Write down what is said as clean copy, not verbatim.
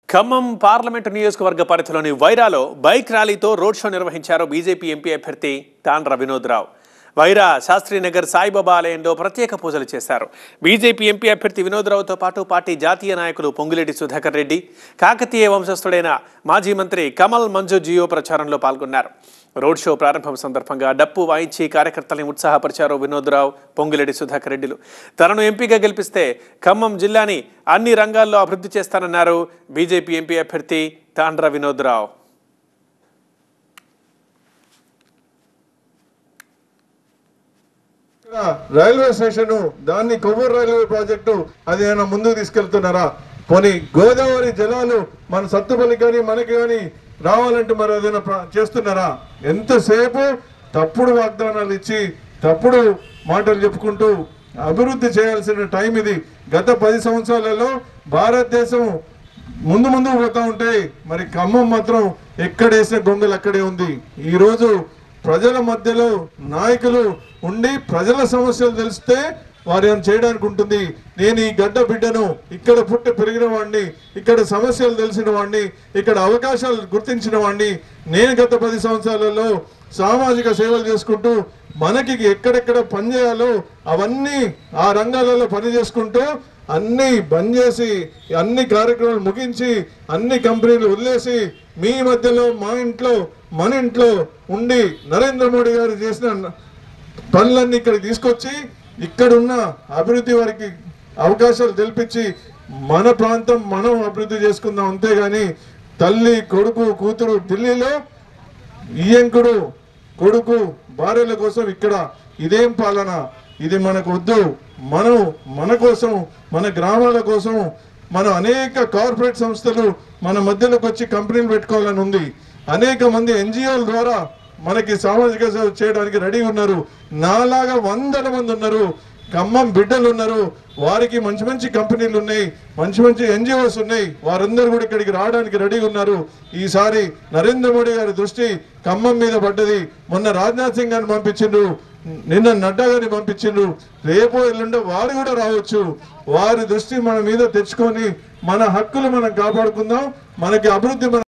Khammam parliament నియోజకవర్గ పరిధిలోని వైరాలో బైక్ ర్యాలీతో రోడ్ షో నిర్వహించారు బీజేపీ ఎంపీ అభ్యర్థి తాండ్ర వినోద్ రావు. వైరా శాస్త్రీనగర్ సాయిబాబా ఆలయంలో ప్రత్యేక పూజలు చేశారు. బీజేపీ ఎంపీ అభ్యర్థి వినోద్ రావుతో పాటు పార్టీ జాతీయ నాయకులు పొంగులేటి సుధాకర్ రెడ్డి, కాకతీయ వంశస్థుడైన మాజీ మంత్రి కమల్ మంజు జియో ప్రచారంలో పాల్గొన్నారు. రోడ్ షో ప్రారంభం సందర్భంగా డప్పు వాయించి కార్యకర్తల్ని ఉత్సాహపరిచారు వినోద్ రావు, పొంగులేటి సుధాకర్ రెడ్డిలు. తనను ఎంపీగా గెలిపిస్తే ఖమ్మం జిల్లాని అన్ని రంగాల్లో అభివృద్ధి చేస్తానన్నారు బీజేపీ ఎంపీ అభ్యర్థి తాండ్ర వినోద్ రావు. రైల్వే స్టేషన్ దాన్ని కొవ్వూరు రైల్వే ప్రాజెక్టు అది ఏమైనా ముందుకు తీసుకెళ్తున్నారా? పోనీ గోదావరి జలాలు మన సత్తుపల్లి కానీ మనకి కానీ రావాలంటే మరి ఏదైనా చేస్తున్నారా? ఎంతసేపు తప్పుడు వాగ్దానాలు ఇచ్చి తప్పుడు మాటలు చెప్పుకుంటూ అభివృద్ధి చేయాల్సిన టైం ఇది. గత 10 సంవత్సరాలలో భారతదేశం ముందు పోతా ఉంటే మరి ఖమ్మం మాత్రం ఎక్కడేసిన గొంగలు అక్కడే ఉంది. ఈరోజు ప్రజల మధ్యలో నాయకులు ఉండి ప్రజల సమస్యలు తెలిస్తే వారు ఏం చేయడానికి ఉంటుంది. నేను ఈ గడ్డ బిడ్డను, ఇక్కడ పుట్టి పెరిగిన వాడిని, ఇక్కడ సమస్యలు తెలిసిన వాడిని, ఇక్కడ అవకాశాలు గుర్తించిన వాడిని. నేను గత 10 సంవత్సరాలలో సామాజిక సేవలు చేసుకుంటూ మనకి ఎక్కడెక్కడ పని చేయాలో అవన్నీ ఆ రంగాలలో పని చేసుకుంటూ అన్నీ బంద్ చేసి అన్ని కార్యక్రమాలు ముగించి అన్ని కంపెనీలు వదిలేసి మీ మధ్యలో మా ఇంట్లో మన ఇంట్లో ఉండి నరేంద్ర మోడీ గారు చేసిన పనులన్నీ ఇక్కడ తీసుకొచ్చి ఇక్కడున్న అభివృద్ధి వారికి అవకాశాలు కల్పించి మన ప్రాంతం మనం అభివృద్ధి చేసుకుందాం. అంతేగాని తల్లి కొడుకు కూతురు ఢిల్లీలో ఈయంకుడు కొడుకు భార్యల కోసం ఇక్కడ ఇదేం పాలన? ఇది మనకు వద్దు. మనం మన కోసం, మన గ్రామాల కోసం మనం అనేక కార్పొరేట్ సంస్థలు మన మధ్యలోకి వచ్చి కంపెనీలు పెట్టుకోవాలని ఉంది. అనేక మంది ఎన్జిఓల ద్వారా మనకి సామాజిక సేవ చేయడానికి రెడీ ఉన్నారు. నాలాగా వందల మంది ఉన్నారు. ఖమ్మం బిడ్డలు ఉన్నారు. వారికి మంచి మంచి కంపెనీలు ఉన్నాయి, మంచి మంచి ఎన్జిఓస్ ఉన్నాయి. వారందరూ కూడా ఇక్కడికి రావడానికి రెడీ ఉన్నారు. ఈసారి నరేంద్ర మోడీ గారి దృష్టి ఖమ్మం మీద పడ్డది. మొన్న రాజ్నాథ్ సింగ్ గారిని పంపించిండ్రు, నిన్న నడ్డా గారిని పంపించిండ్రు. రేపు ఎల్లుండో వారు కూడా రావచ్చు. వారి దృష్టి మన మీద తెచ్చుకొని మన హక్కులు మనం కాపాడుకుందాం. మనకి అభివృద్ధి